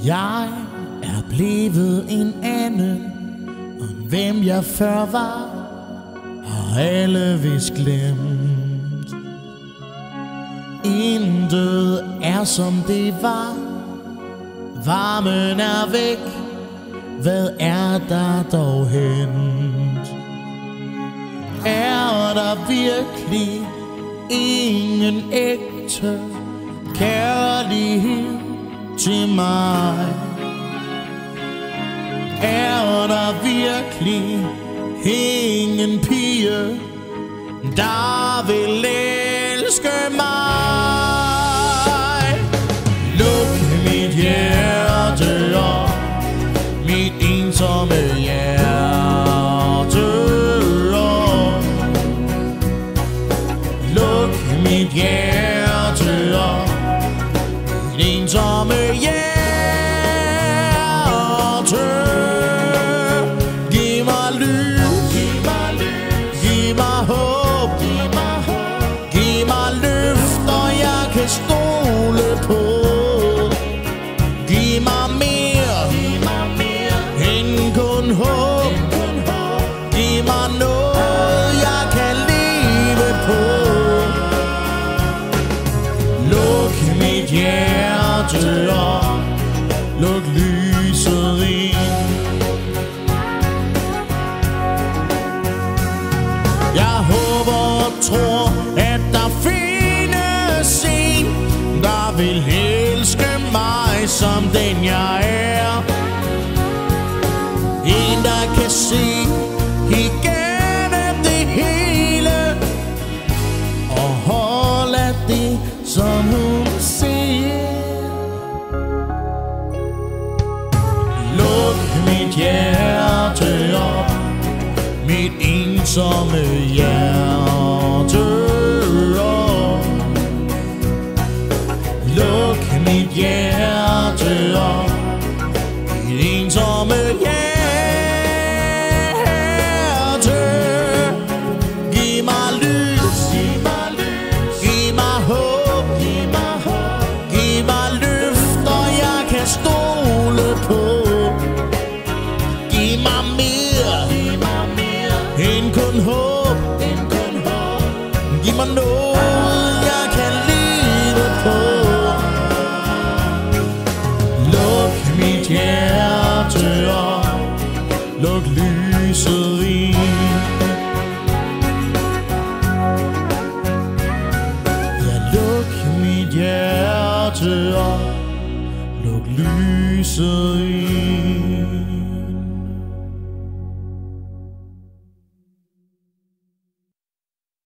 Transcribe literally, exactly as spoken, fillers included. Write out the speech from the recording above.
Jeg er blevet en anden, og hvem jeg før var, har alle vist glemt. Intet er som det var, varmen er væk, hvad er der dog hent? Er der virkelig ingen ægte kærlighed til mig? Er der virkelig ingen pige, der vil elske mig? Luk mit hjerte op, mit ensomme hjerte op. Luk mit hjerte op, mit ensomme hjerte. Giv mig lys, giv mig håb, giv mig løfter jeg kan stole på. Giv mig mere end kun håb, giv mig noget jeg kan leve på. Luk mit hjerte op, luk lyset ind. Jeg håber og tror, at der findes en, der vil elske mig som den jeg er. En, der kan se igennem det hele og holde det, som hun ser. Luk mit hjerte op, mit ensomme hjerte op. Luk mit hjerte op, mit ensomme hjerte. Giv mig lys, giv mig håb, giv mig løfter jeg kan stole på. Giv mig mere end kun håb, giv mig noget jeg kan leve på. Luk mit hjerte op, luk lyset ind. Ja, luk mit hjerte op, luk lyset ind.